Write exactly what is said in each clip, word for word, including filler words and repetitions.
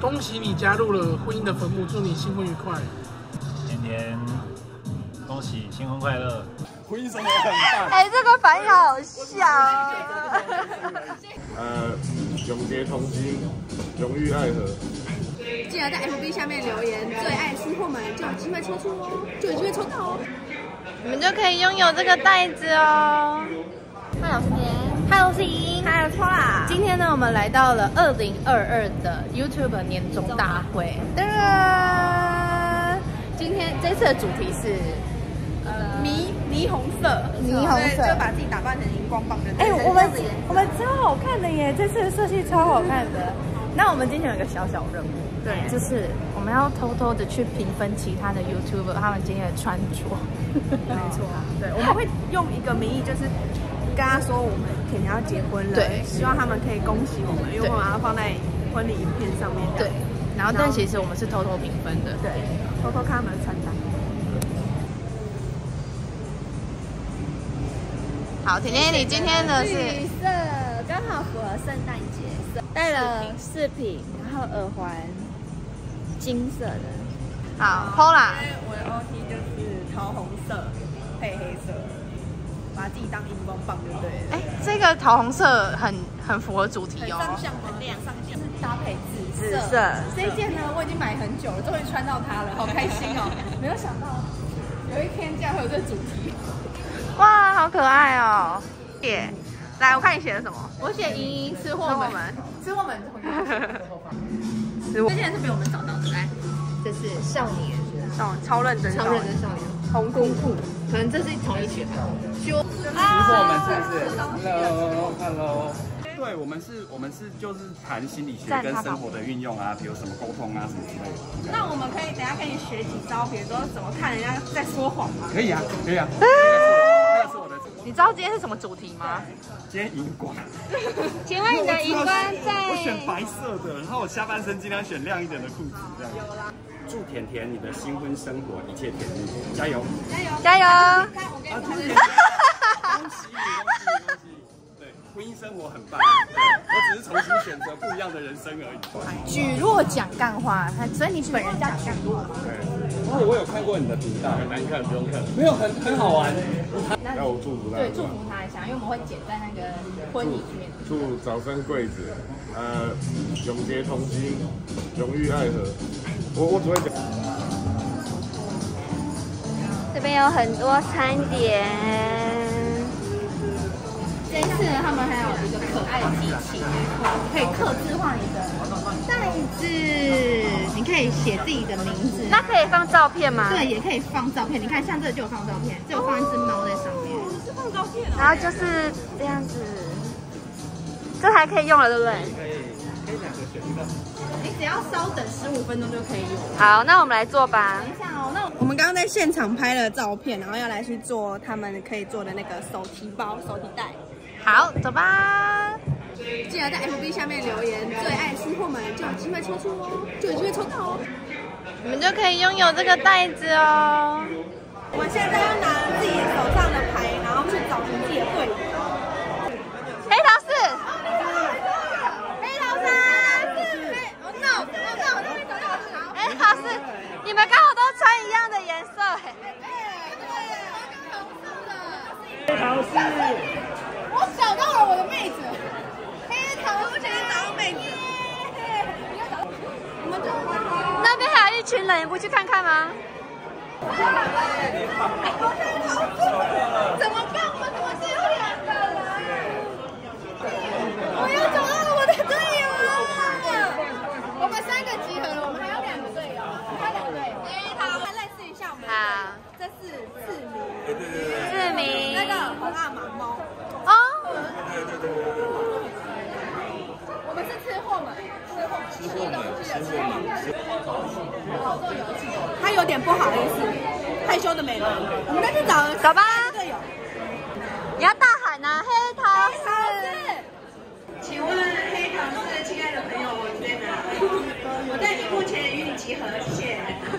恭喜你加入了婚姻的坟墓，祝你新婚愉快。 甜甜，恭喜新婚快乐！ 婚姻生活很棒。 哎，这个反应好笑啊！ 呃，永结同心，永浴爱河。 记得在 F B 下面留言最爱吃货们，就有机会抽出哦，就有机会抽到哦。你们就可以拥有这个袋子哦。嗨，我是甜。嗨，我是莹。嗨，我是 Paula。今天呢，我们来到了二零二二的 YouTube 年终大会。噔！今天这次的主题是呃霓霓虹色， 霓虹色， 就把自己打扮成荧光棒的。 哎，我们我们超好看的耶！这次的设计超好看的。那我们今天有一个小小任务，对，就是我们要偷偷的去评分其他的 YouTuber 他们今天的穿着。 没错，对，我们会用一个名义，就是跟他说我们甜甜要结婚了，对，希望他们可以恭喜我们，因为我们要放在婚礼影片上面。 对，然后但其实我们是偷偷评分的， 对，偷偷看他们的穿搭。 好，甜甜，你今天的是绿色，刚好符合圣诞节色，戴了饰品，然后耳环，金色的。 好 ，Paula， 我的 O T 就是桃红色配黑色，把自己当荧光棒就对了。 哎，这个桃红色很很符合主题哦， 上相很亮，上相是搭配紫紫色。 这一件呢，我已经买很久了，终于穿到它了，好开心哦！没有想到有一天竟然会有这个主题。 哇，好可爱哦！耶，来，我看你写的什么？ 我写莹莹吃货们，吃货们， 吃货。 这件是被我们找到的，来，这是少年， 哦，超认真， 超认真少年，红裤裤，可能这是同一群。 吃货们是不是 ？Hello Hello。对，我们是，我们是就是谈心理学跟生活的运用啊，比如什么沟通啊什么之类的。 那我们可以等下跟你学几招，比如说怎么看人家在说谎吗？ 可以啊，可以啊。那是我的。 你知道今天是什么主题吗？ 今天荧光。 请问你的荧光在？ 我选白色的，然后我下半身尽量选亮一点的裤子，这样。祝甜甜你的新婚生活一切甜蜜，加油！ 加油！ 加油！ 啊，祝甜甜！恭喜你，恭喜你，恭喜你！对，婚姻生活很棒。我只是重新选择不一样的人生而已。 举若讲干话，所以你本人叫举若。 对。哦，我有看过你的频道，很难看，不用看。没有，很很好玩。要我祝福他。 对，祝福他一下，因为我们会剪在那个婚礼里面。 祝早生贵子，呃，永结同心，永浴爱河。我我只会讲。 这边有很多餐点。 这一次呢，他们还有一个可爱的机器，可以客制化你的袋子，你可以写自己的名字。 那可以放照片吗？ 对，也可以放照片。你看，像这就有放照片，这有放一只猫在上面。 是放照片哦。 然后就是这样子，这还可以用了，对不对？ 可以，可以两个选一个。 你只要稍等十五分钟就可以用。 好，那我们来做吧。 等一下哦，那我们刚刚在现场拍了照片，然后要来去做他们可以做的那个手提包、手提袋。 好，走吧。 记得在 F B 下面留言最爱吃货们，就有机会抽出哦，就有机会抽到哦。 你们就可以拥有这个袋子哦。 我们现在要拿自己手上的牌，然后去找自己的队友。 黑桃四， 黑桃三，黑哦 no no no， 我这边找到好。 黑桃四，你们刚好都穿一样的颜色，哎。 黑桃四，我找到了我的妹子，黑桃四，我想找到妹子。我们那边还有一群人，你不去看看吗？ 怎么办？我怎么只有两个人？我又找到了我的队友了。我们三个集合了，我们还有两个队友，还有两个队友。哎，好，来认识一下我们。 好， 这是志明， 志明， 那个红阿玛猫。 哦。 我们是吃货们，吃货们，吃货们，吃货们。他有点不好意思，害羞的美人。我们再去找走吧。 队友。 你要大喊啊，黑桃四。 请问黑桃四亲爱的朋友，我在哪？我在荧幕前与你集合，谢谢。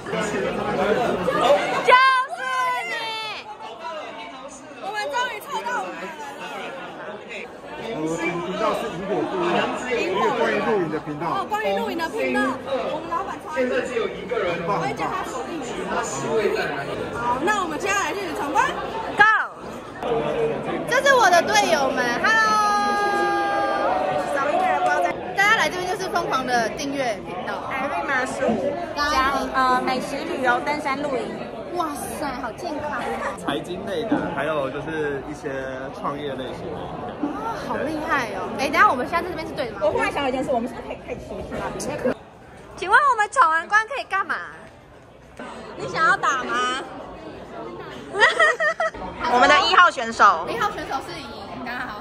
就是你。 我们终于抽到我们的人了。 我听到是苹果关于露营的频道。 哦，关于露营的频道，我们老板超现在只有一个人，我会叫他锁定你。好，那我们接下来就是闯关 ，Go！ 这是我的队友们 ，Hello！ 少一个人不要再。 大家来这边就是疯狂的订阅频道， 艾瑞玛十五加呃美食旅游、登山、露营。 哇塞，好健康！ 财经类的，还有就是一些创业类型的。 哇，好厉害哦！哎，等下我们现在在这边是对的吗？ 我忽然想到一件事，我们是不是可以开始学习啦？ 请问我们闯完关可以干嘛？ 你想要打吗？我们的一号选手， 一号选手是赢，刚好。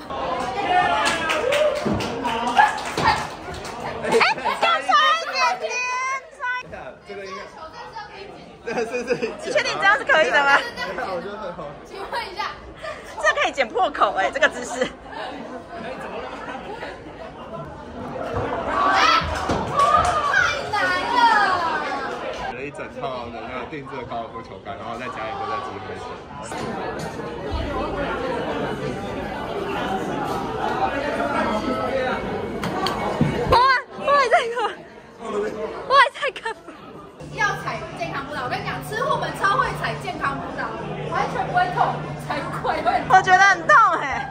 哎，要差一点点，差。 这个应该。这是是。 你确定这样是可以的吗？ 我觉得很好。 请问一下， 这可以剪破口哎，这个姿势。 一整套的那个定制的高尔夫球杆，然后在家里都在机会车。 我我还在看，我还在看。要踩健康步道，我跟你讲，吃货们超会踩健康步道，完全不会痛，才怪会。 我觉得很痛哎。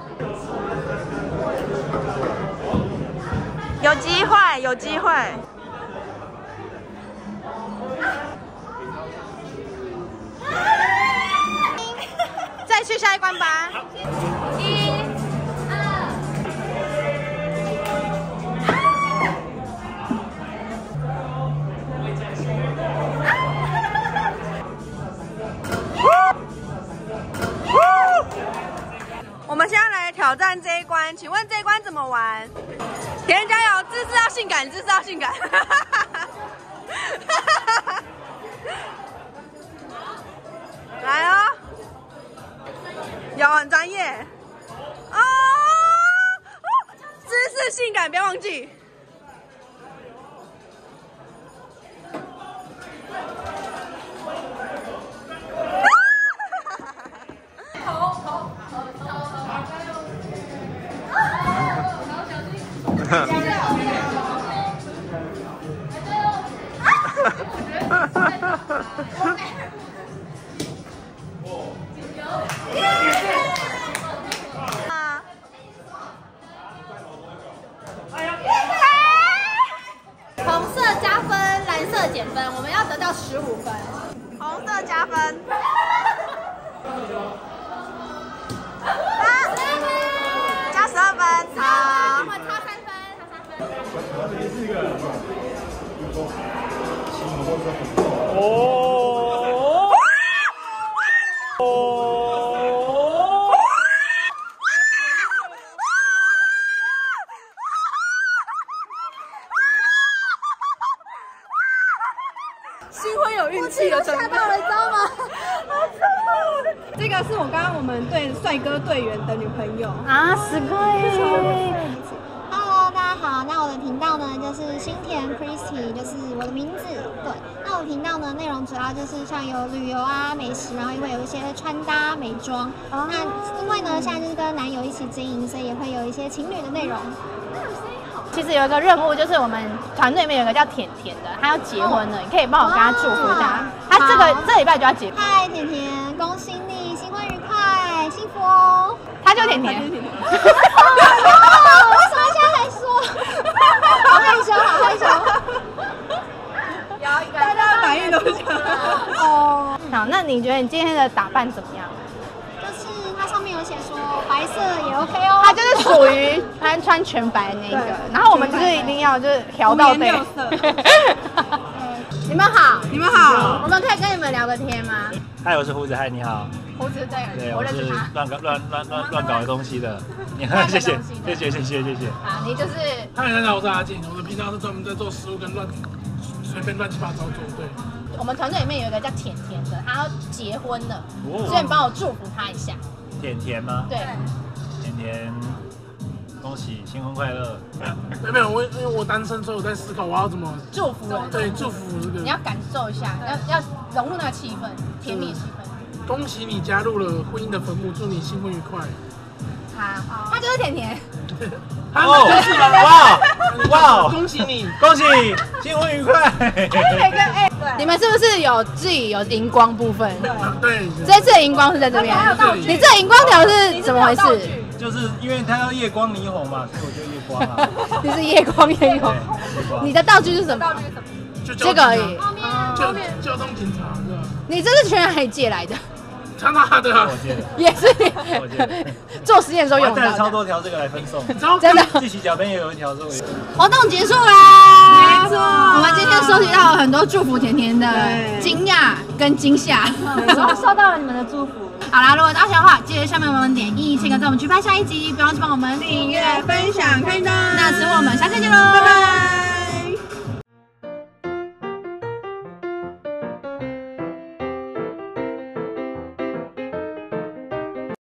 有机会，有机会。再去下一关吧。 一、二。 我们现在来挑战这一关，请问这一关怎么玩？田人加油，姿势要性感，姿势要性感。来哦，有很专业哦，姿势性感，不要忘记。 红色加分，蓝色减分，我们要得到十五分。 红色加分。啊，加十二分，好。 我们差三分，差三分。 哦哦。 新婚有运气的， 吓到了，你知道吗？ 这个是我刚刚我们队帅哥队员的女朋友啊，すごい。 Hello， 大家好。那我的频道呢，就是新田 Christy， 就是我的名字。对，那我频道呢，内容主要就是像有旅游啊、美食，然后也会有一些穿搭、美妆。哦、那因为呢，现在就是跟男友一起经营，所以也会有一些情侣的内容。 其实有一个任务，就是我们团队里面有一个叫甜甜的，她要结婚了，你可以帮我跟她祝福一下。她这个这礼拜就要结婚。 嗨，甜甜，恭喜你新婚愉快，幸福哦！ 她就甜甜。 为什么现在才说？好害羞，好害羞。 大家的反应都是这样。 哦，好，那你觉得你今天的打扮怎么样？ 就是它上面有写说白色也 OK 哦。 它就是属于穿穿全白那个，然后我们就是一定要就是调到对。你们好， 你们好， 我们可以跟你们聊个天吗？ 嗨，我是胡子，嗨，你好。 胡子对， 对， 我我是认识他。 乱搞乱乱乱乱搞的东西的。你好，谢谢，谢谢，谢谢，谢谢。 啊，你就是。 嗨，大家好，我是阿静，我的频道是专门在做食物跟乱随便乱七八糟做，对。 我们团队里面有一个叫甜甜的，她要结婚了， 哦所以你帮我祝福她一下。 甜甜吗？ 对。 甜甜，恭喜新婚快乐。 没有没有，我因为我单身，所以我在思考我要怎么祝福人。 对，祝福这个。 你要感受一下，要要融入那个气氛，甜蜜的气氛。 恭喜你加入了婚姻的坟墓，祝你新婚愉快。 好，她就是甜甜。 哦，哇哇， 恭喜你， 恭喜，新婚愉快！ 你们是不是有自己有荧光部分？ 对， 这次的荧光是在这边。你这荧光条是怎么回事？ 就是因为它要夜光霓虹嘛，所以我就夜光啊。 你是夜光夜光。你的道具是什么？ 就这个而已。 就交通警察是吧？ 你这是去哪里借来的？ 他拿的， 我借的， 也是我借的。 做实验的时候用带了到超多条这个来分送， 真的。 自己脚边也有一条是我。 活动结束啦，没错。我们今天收集到了很多祝福甜甜的惊讶跟惊吓， 然后收到了你们的祝福。 好啦，如果大喜欢的话，记得下面帮我们点一，请跟着我们去拍下一集，不要忘记帮我们订阅、分享、开灯。那此我们下次见喽，拜拜。